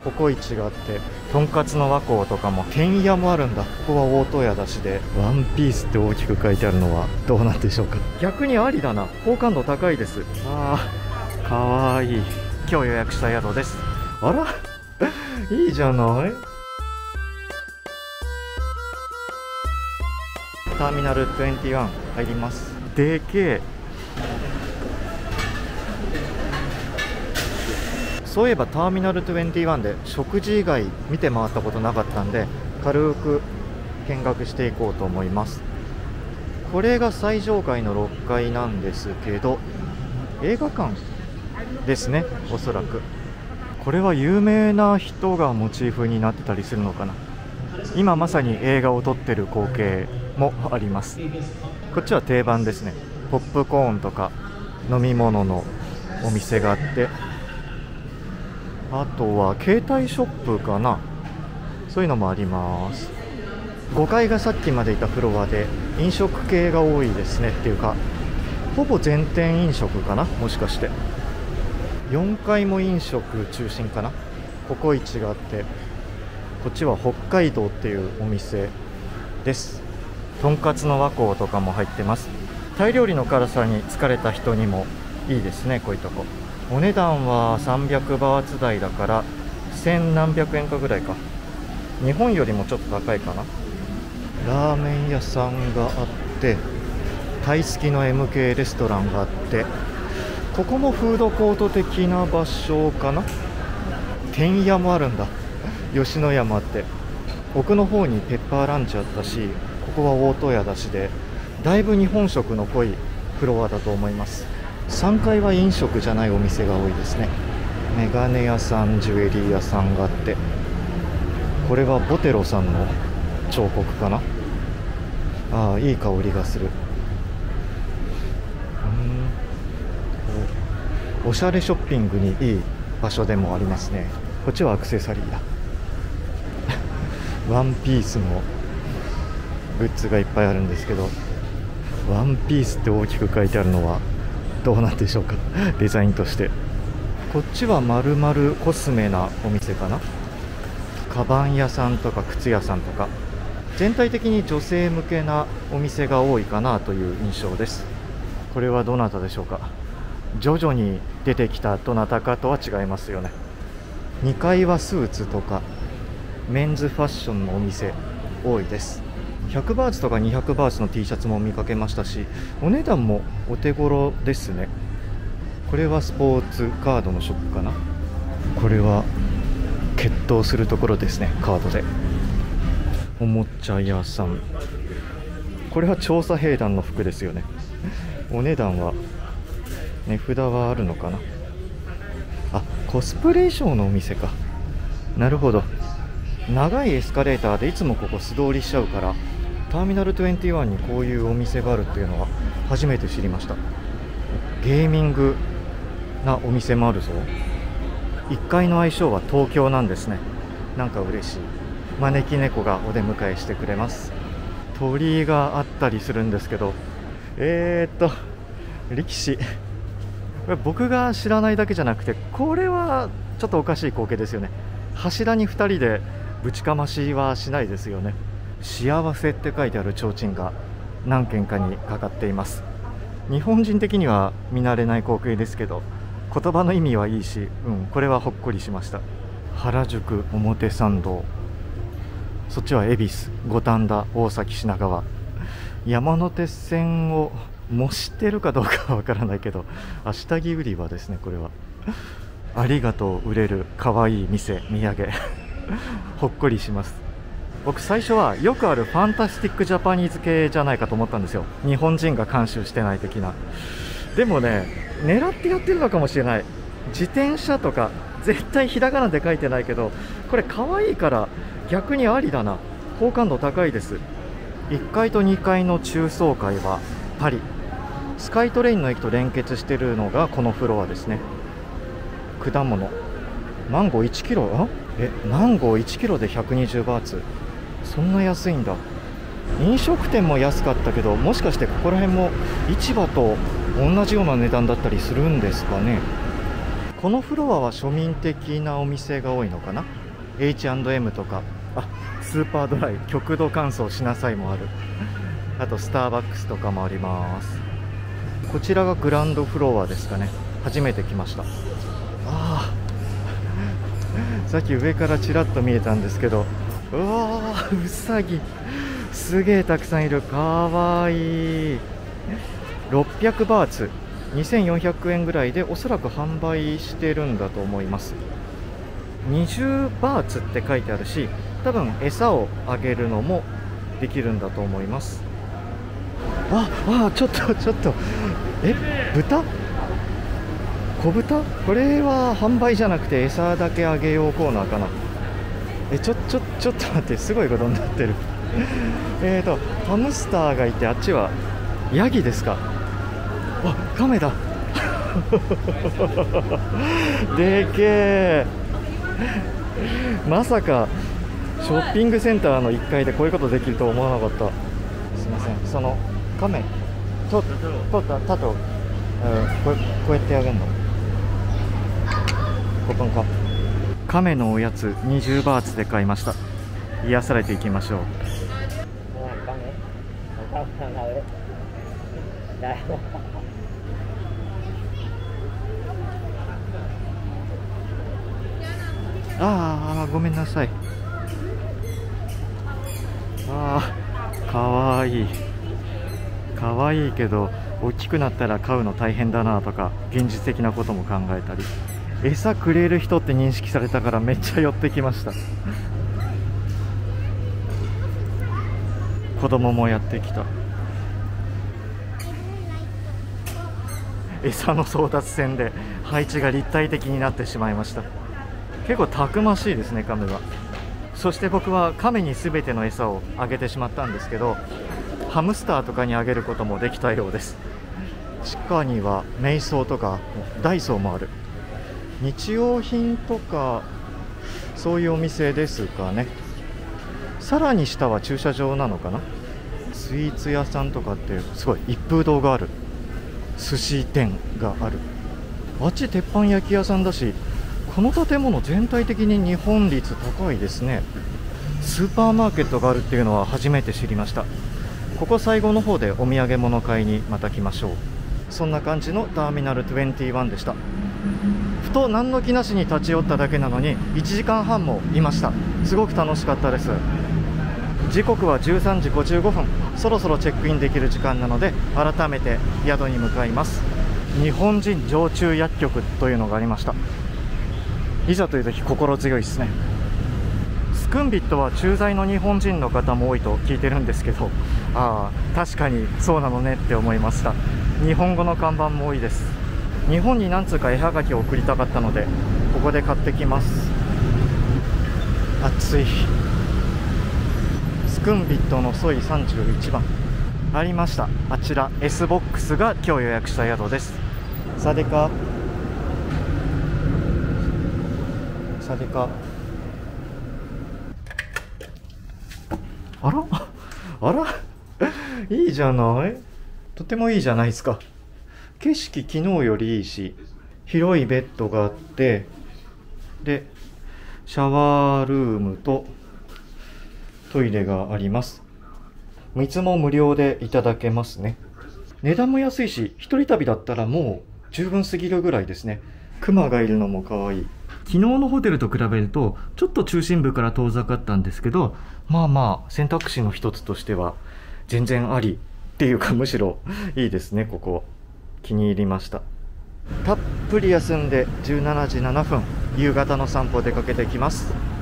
ココイチがあって、とんかつの和光とかも、天屋もあるんだ。ここは大戸屋だしで、ワンピースって大きく書いてあるのはどうなんでしょうか。逆にありだな。好感度高いです。あー、かわいい。今日予約した宿です。あらいいじゃない。ターミナル21入ります。でけえ。そういえばターミナル21で食事以外見て回ったことなかったんで、軽く見学していこうと思います。これが最上階の6階なんですけど、映画館ですね、おそらく。これは有名な人がモチーフになってたりするのかな。今まさに映画を撮ってる光景もあります。こっちは定番ですね。ポップコーンとか飲み物のお店があって、あとは携帯ショップかな、そういうのもあります。5階がさっきまでいたフロアで飲食系が多いですね。っていうかほぼ全店飲食かな、もしかして。4階も飲食中心かな。ココイチがあって、こっちは北海道っていうお店です。とんかつの和光とかも入ってます。タイ料理の辛さに疲れた人にもいいですね、こういうとこ。お値段は300バーツ台だから1000何百円かぐらいか。日本よりもちょっと高いかな。ラーメン屋さんがあって、タイ付きの MK レストランがあって、ここもフードコート的な場所かな。天屋もあるんだ。吉野家もあって、奥の方にペッパーランチあったし、ここは大戸屋だしで、だいぶ日本食の濃いフロアだと思います。3階は飲食じゃないお店が多いですね。メガネ屋さん、ジュエリー屋さんがあって、これはボテロさんの彫刻かな。ああ、いい香りがする。おしゃれショッピングにいい場所でもありますね。こっちはアクセサリーだ。ワンピースのグッズがいっぱいあるんですけど、ワンピースって大きく書いてあるのはどうなんでしょうか。デザインとして。こっちは丸々コスメなお店かな。カバン屋さんとか靴屋さんとか、全体的に女性向けなお店が多いかなという印象です。これはどなたでしょうか。徐々に出てきたどなたかとは違いますよね。2階はスーツとかメンズファッションのお店多いです。100バーツとか200バーツの T シャツも見かけましたし、お値段もお手頃ですね。これはスポーツカードのショップかな。これは決闘するところですね、カードで。おもちゃ屋さん、これは調査兵団の服ですよね。お値段は値札はあるのかな。あ、コスプレ衣装のお店か。なるほど。長いエスカレーターでいつもここ素通りしちゃうから、ターミナル21にこういうお店があるっていうのは初めて知りました。ゲーミングなお店もあるぞ。1階の愛称は東京なんですね。なんか嬉しい。招き猫がお出迎えしてくれます。鳥居があったりするんですけど、力士、僕が知らないだけじゃなくて、これはちょっとおかしい光景ですよね。柱に2人でぶちかましはしないですよね。幸せって書いてある提灯が何軒かにかかっています。日本人的には見慣れない光景ですけど、言葉の意味はいいし、これはほっこりしました。原宿、表参道、そっちは恵比寿、五反田、大崎、品川。山手線を模してるかどうかはわからないけど、下着売り場ですね、これは。ありがとう売れるかわいい店、土産ほっこりします。僕最初はよくあるファンタスティックジャパニーズ系じゃないかと思ったんですよ。日本人が監修してない的な。でもね、狙ってやってるのかもしれない。自転車とか絶対ひらがなで書いてないけど、これ可愛いから逆にありだな。好感度高いです。1階と2階の中層階はパリ、スカイトレインの駅と連結しているのがこのフロアですね。果物、マンゴー1キロ、マンゴー1キロで120バーツ、そんな安いんだ。飲食店も安かったけど、もしかしてここら辺も市場と同じような値段だったりするんですかね。 このフロアは庶民的なお店が多いのかな。 H&M とか、スーパードライ極度乾燥しなさいもある。あとスターバックスとかもあります。こちらがグランドフロアですかね。初めて来ました。さっき上からちらっと見えたんですけど、うわー、うさぎすげえたくさんいる。かわいい。600バーツ2400円ぐらいでおそらく販売してるんだと思います。20バーツって書いてあるし、多分餌をあげるのもできるんだと思います。ちょっと豚、小豚、これは販売じゃなくて餌だけあげようコーナーかな。ちょっと待って、すごいことになってる。ハムスターがいて、あっちはヤギですか。カメだ。でけえ。まさかショッピングセンターの1階でこういうことできると思わなかった。すいません。そのカメとタト、こうやってあげるの。ここか。カメのおやつ20バーツで買いました。癒されていきましょう。ごめんなさい。かわいい。かわいいけど大きくなったら飼うの大変だなとか、現実的なことも考えたり。餌くれる人って認識されたからめっちゃ寄ってきました。子供もやってきた。餌の争奪戦で配置が立体的になってしまいました。結構たくましいですね、カメは。そして僕はカメに全ての餌をあげてしまったんですけど、ハムスターとかにあげることもできたようです。地下にはメイソーとかダイソーもある。日用品とかそういうお店ですかね。さらに下は駐車場なのかな。スイーツ屋さんとかってすごい一風堂がある。寿司店がある。あっち鉄板焼き屋さんだし、この建物全体的に日本率高いですね。スーパーマーケットがあるっていうのは初めて知りました。ここ最後の方でお土産物買いにまた来ましょう。そんな感じのターミナル21でした。ふと何の気なしに立ち寄っただけなのに1時間半もいました。すごく楽しかったです。時刻は13時55分、そろそろチェックインできる時間なので改めて宿に向かいます。日本人常駐薬局というのがありました。いざという時心強いですね。スクンビットは駐在の日本人の方も多いと聞いてるんですけど、確かにそうなのねって思いました。日本語の看板も多いです。日本に何通か絵はがきを送りたかったのでここで買ってきます。暑い。スクンビットのソイ31番ありました。あちら S ボックスが今日予約した宿です。サデカあらいいじゃない。とてもいいじゃないですか。景色昨日よりいいし、広いベッドがあって、でシャワールームとトイレがあります。水も無料でいただけますね。値段も安いし、一人旅だったらもう十分すぎるぐらいですね。クマがいるのも可愛い。昨日のホテルと比べるとちょっと中心部から遠ざかったんですけど、選択肢の一つとしては全然ありっていうか、むしろいいですね。ここ気に入りました。たっぷり休んで17時7分、夕方の散歩出かけてきます。